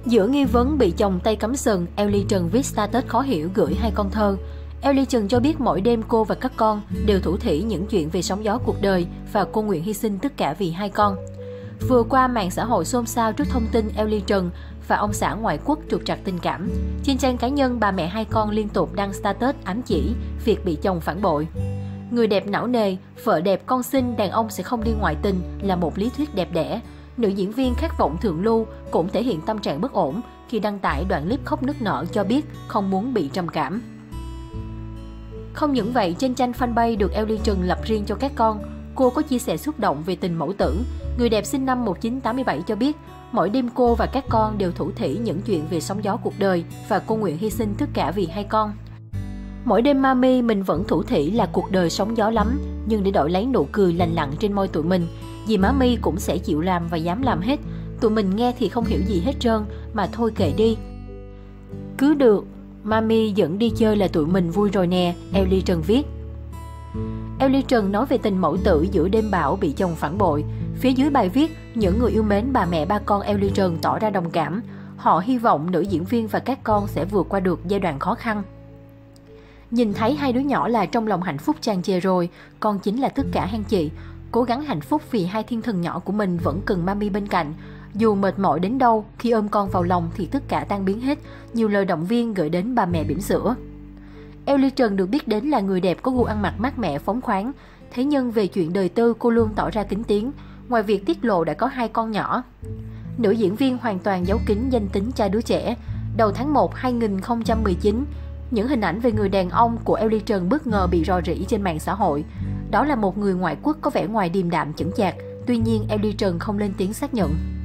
Giữa nghi vấn bị chồng tay cắm sừng, Ellie Trần viết status khó hiểu gửi hai con thơ. Ellie Trần cho biết mỗi đêm cô và các con đều thủ thỉ những chuyện về sóng gió cuộc đời và cô nguyện hy sinh tất cả vì hai con. Vừa qua, mạng xã hội xôn xao trước thông tin Ellie Trần và ông xã ngoại quốc trục trặc tình cảm. Trên trang cá nhân, bà mẹ hai con liên tục đăng status ám chỉ việc bị chồng phản bội. Người đẹp não nề, vợ đẹp con xinh, đàn ông sẽ không đi ngoại tình là một lý thuyết đẹp đẽ. Nữ diễn viên khát vọng thượng lưu cũng thể hiện tâm trạng bất ổn khi đăng tải đoạn clip khóc nức nở cho biết không muốn bị trầm cảm. Không những vậy, trên trang fanpage được Ellie Trần lập riêng cho các con, cô có chia sẻ xúc động về tình mẫu tử. Người đẹp sinh năm 1987 cho biết, mỗi đêm cô và các con đều thủ thỉ những chuyện về sóng gió cuộc đời và cô nguyện hy sinh tất cả vì hai con. Mỗi đêm mami mình vẫn thủ thỉ là cuộc đời sóng gió lắm, nhưng để đổi lấy nụ cười lành lặn trên môi tụi mình, dì má Mi cũng sẽ chịu làm và dám làm hết. Tụi mình nghe thì không hiểu gì hết trơn, mà thôi kệ đi. Cứ được, mami dẫn đi chơi là tụi mình vui rồi nè, Ellie Trần viết. Ellie Trần nói về tình mẫu tử giữa đêm bão bị chồng phản bội. Phía dưới bài viết, những người yêu mến bà mẹ ba con Ellie Trần tỏ ra đồng cảm. Họ hy vọng nữ diễn viên và các con sẽ vượt qua được giai đoạn khó khăn. Nhìn thấy hai đứa nhỏ là trong lòng hạnh phúc tràn trề rồi, con chính là tất cả han chị. Cố gắng hạnh phúc vì hai thiên thần nhỏ của mình vẫn cần mami bên cạnh. Dù mệt mỏi đến đâu, khi ôm con vào lòng thì tất cả tan biến hết. Nhiều lời động viên gửi đến bà mẹ bỉm sữa. Ellie Trần được biết đến là người đẹp có gu ăn mặc mát mẻ phóng khoáng. Thế nhưng về chuyện đời tư, cô luôn tỏ ra kín tiếng, ngoài việc tiết lộ đã có hai con nhỏ. Nữ diễn viên hoàn toàn giấu kín danh tính cha đứa trẻ. Đầu tháng 1 2019, những hình ảnh về người đàn ông của Ellie Trần bất ngờ bị rò rỉ trên mạng xã hội. Đó là một người ngoại quốc có vẻ ngoài điềm đạm chững chạc. Tuy nhiên, Ellie Trần không lên tiếng xác nhận.